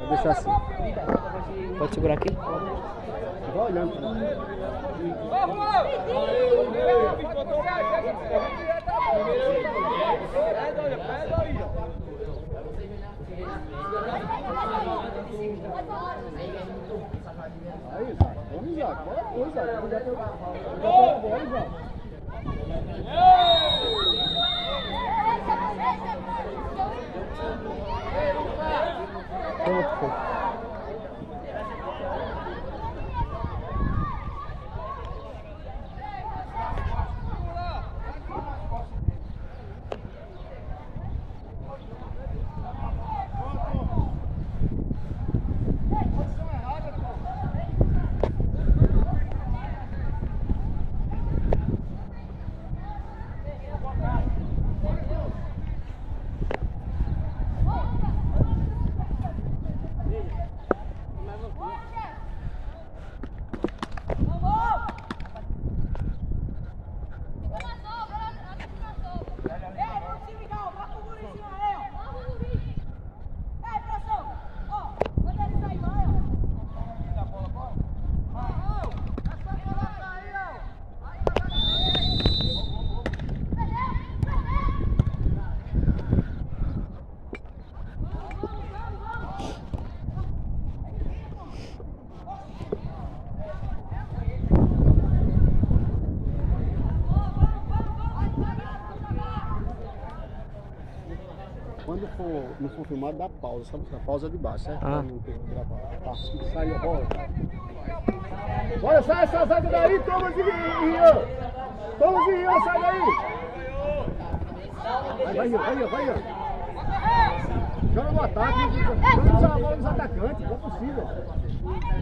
Vou deixar assim. Pode segurar aqui? Vai olhando. Aí, Isaac. Vamos, Isaac. Bora, Isaac. Pronto, pô. Quando não for filmado, dá pausa, sabe? A pausa de baixo, certo? Ah. Não tem que gravar. Tá, sai a bola. Olha, sai essa zaga daí, Thomas e Rian! Thomas e Rian, sai daí! Vai, Rian. Joga no ataque, joga a bola dos atacantes, não é possível.